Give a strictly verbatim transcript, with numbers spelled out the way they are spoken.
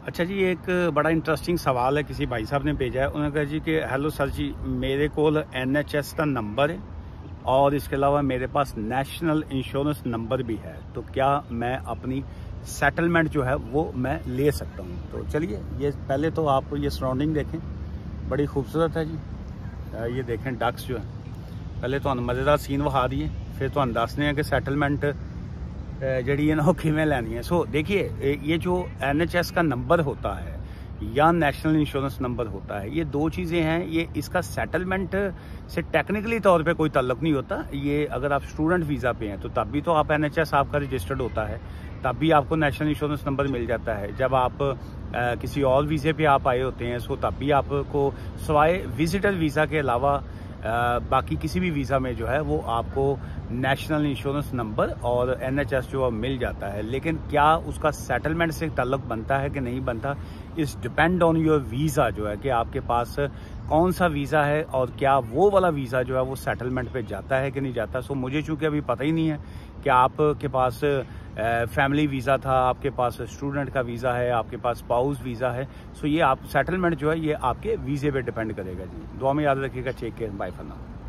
अच्छा जी, एक बड़ा इंटरेस्टिंग सवाल है, किसी भाई साहब ने भेजा है। उन्होंने कहा जी कि हेलो सर जी, मेरे को एन एच एस का नंबर है और इसके अलावा मेरे पास नेशनल इंश्योरेंस नंबर भी है, तो क्या मैं अपनी सेटलमेंट जो है वो मैं ले सकता हूँ? तो चलिए, ये पहले तो आप ये सराउंडिंग देखें, बड़ी खूबसूरत है जी। ये देखें डक्स जो है, पहले तो मज़ेदार सीन वहा दिए, फिर तो दसने हैं कि सैटलमेंट जड़ी है ना वो किमें लैनी है। सो देखिए, ये जो एन एच एस का नंबर होता है या नेशनल इंश्योरेंस नंबर होता है, ये दो चीज़ें हैं। ये इसका सेटलमेंट से टेक्निकली तौर पे कोई ताल्लुक नहीं होता। ये अगर आप स्टूडेंट वीज़ा पे हैं तो तब भी तो आप एन एच एस आपका रजिस्टर्ड होता है, तब भी आपको नेशनल इंश्योरेंस नंबर मिल जाता है। जब आप आ, किसी और वीज़े पे आप आए होते हैं, सो तब भी आपको सवाए विजिटर वीज़ा के अलावा आ, बाकी किसी भी वीज़ा में जो है वो आपको नेशनल इंश्योरेंस नंबर और एन एच एस जो मिल जाता है। लेकिन क्या उसका सेटलमेंट से ताल्लुक बनता है कि नहीं बनता, इस डिपेंड ऑन योर वीज़ा, जो है कि आपके पास कौन सा वीज़ा है और क्या वो वाला वीज़ा जो है वो सेटलमेंट पे जाता है कि नहीं जाता। सो मुझे चूँकि अभी पता ही नहीं है कि आपके पास फैमिली वीज़ा था, आपके पास स्टूडेंट का वीज़ा है, आपके पास स्पाउस वीज़ा है, सो ये आप सेटलमेंट जो है ये आपके वीज़े पे डिपेंड करेगा जी। दुआ में याद रखिएगा। Take care, bye for now.